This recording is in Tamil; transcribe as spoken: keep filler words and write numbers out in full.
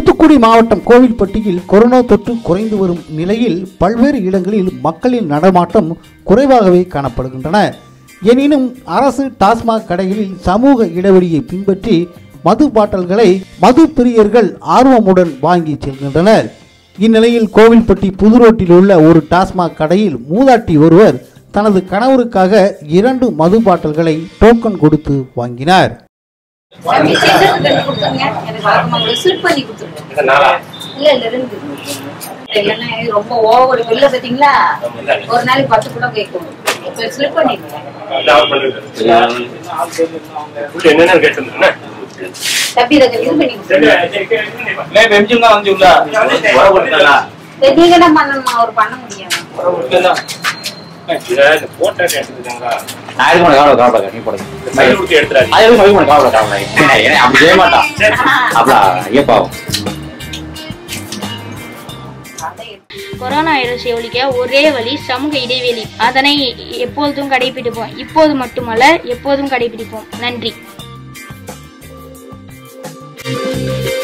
தூத்துக்குடி மாவட்டம் கோவில்பட்டியில் கொரோனா தொற்று குறைந்து வரும் நிலையில் பல்வேறு இடங்களில் மக்களின் நடமாட்டம் குறைவாகவே காணப்படுகின்றன. எனினும் அரசு டாஸ்மாக் கடைகளில் சமூக இடைவெளியை பின்பற்றி மது பாட்டல்களை மது பிரியர்கள் ஆர்வமுடன் வாங்கி செல்கின்றனர். இந்நிலையில் கோவில்பட்டி புதுரோட்டில் உள்ள ஒரு டாஸ்மாக் கடையில் மூதாட்டி ஒருவர் தனது கணவருக்காக இரண்டு மது பாட்டல்களை டோக்கன் கொடுத்து வாங்கினார். கொரோனா வைரஸை ஒழிக்க ஒரே வழி சமூக இடைவெளி. அதனை எப்போதும் கடைபிடிப்போம். இப்போது மட்டுமல்ல, எப்போதும் கடைபிடிப்போம். நன்றி.